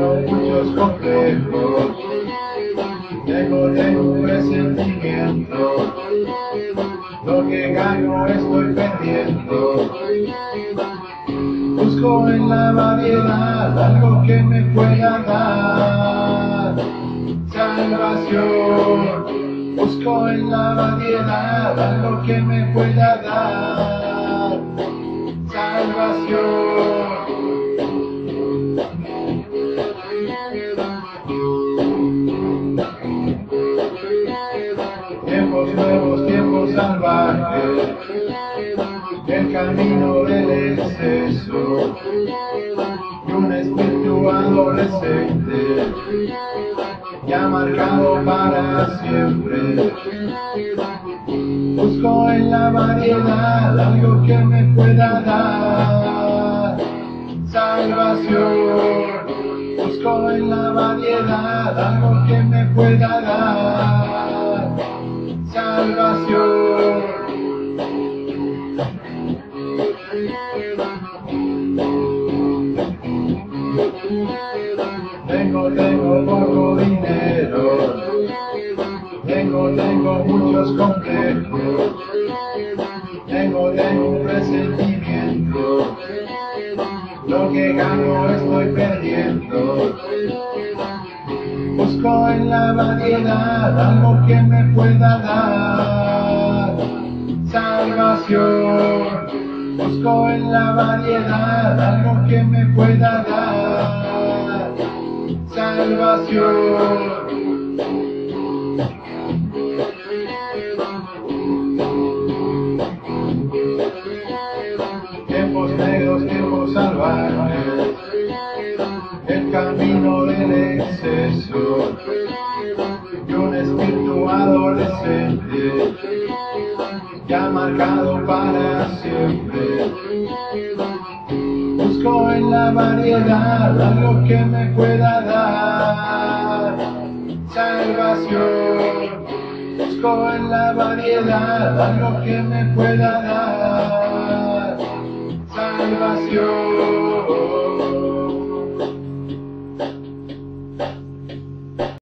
tengo muchos complejos, tengo un presentimiento, lo que gano estoy perdiendo. Busco en la variedad algo que me pueda dar salvación. Busco en la variedad algo que me pueda dar salvación. Tiempos nuevos, tiempos salvajes, el camino del exceso y un espíritu adolescente ya marcado para siempre. Busco en la variedad algo que me pueda dar salvación. Busco en la variedad algo que me pueda dar salvación. Tengo poco dinero, tengo muchos complejos, tengo un presentimiento, lo que gano estoy perdiendo. Busco en la variedad algo que me pueda dar salvación. Busco en la variedad algo que me pueda dar salvación. Tiempos negros, tiempos salvajes, el camino del exceso y un espíritu adolescente ya marcado para siempre. Busco en la variedad algo que me pueda dar salvación. Busco en la variedad algo que me pueda dar salvación.